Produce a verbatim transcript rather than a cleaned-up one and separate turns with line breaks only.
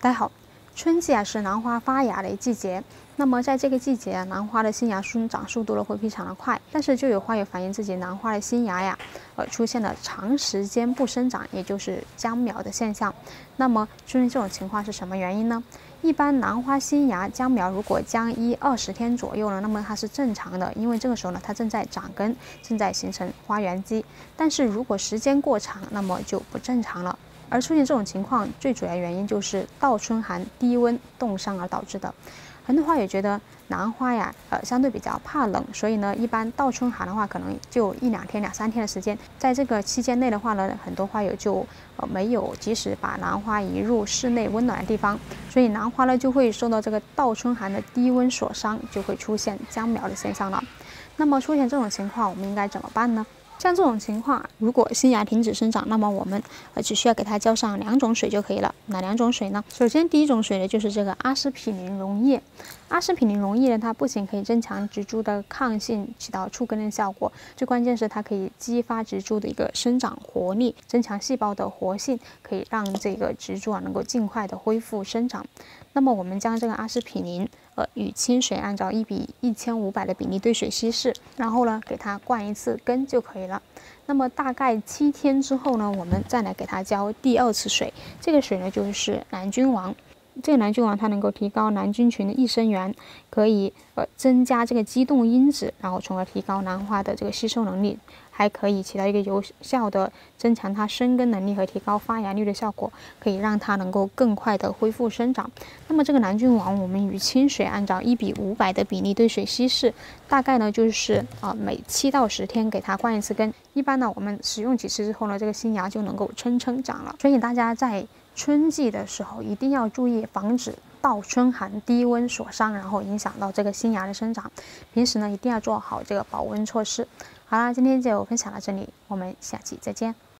大家好，春季啊是兰花发芽的季节。那么在这个季节啊，兰花的新芽生长速度呢会非常的快，但是就有花友反映自己兰花的新芽呀，呃出现了长时间不生长，也就是僵苗的现象。那么出现这种情况是什么原因呢？一般兰花新芽僵苗如果僵一二十天左右呢，那么它是正常的，因为这个时候呢它正在长根，正在形成花源基。但是如果时间过长，那么就不正常了。而出现这种情况，最主要原因就是倒春寒、低温冻伤而导致的。很多花友觉得兰花呀，呃，相对比较怕冷，所以呢，一般倒春寒的话，可能就一两天、两三天的时间。在这个期间内的话呢，很多花友就呃没有及时把兰花移入室内温暖的地方，所以兰花呢就会受到这个倒春寒的低温所伤，就会出现僵苗的现象了。那么出现这种情况，我们应该怎么办呢？像这种情况，如果新芽停止生长，那么我们呃只需要给它浇上两种水就可以了。哪两种水呢？首先，第一种水呢就是这个阿司匹林溶液。阿司匹林溶液呢，它不仅可以增强植株的抗性，起到促根的效果，最关键是它可以激发植株的一个生长活力，增强细胞的活性，可以让这个植株啊能够尽快的恢复生长。那么我们将这个阿司匹林呃与清水按照一比一千五百的比例兑水稀释，然后呢给它灌一次根就可以了。那么大概七天之后呢，我们再来给它浇第二次水，这个水呢就是蓝菌王。这个蓝菌王它能够提高蓝菌群的益生元，可以呃增加这个激动因子，然后从而提高兰花的这个吸收能力，还可以起到一个有效的增强它生根能力和提高发芽率的效果，可以让它能够更快的恢复生长。那么这个蓝菌王我们与清水按照一比五百的比例兑水稀释，大概呢就是啊、呃、每七到十天给它灌一次根。一般呢我们使用几次之后呢，这个新芽就能够撑撑长了。所以大家在春季的时候一定要注意防止倒春寒低温所伤，然后影响到这个新芽的生长。平时呢一定要做好这个保温措施。好啦，今天就分享到这里，我们下期再见。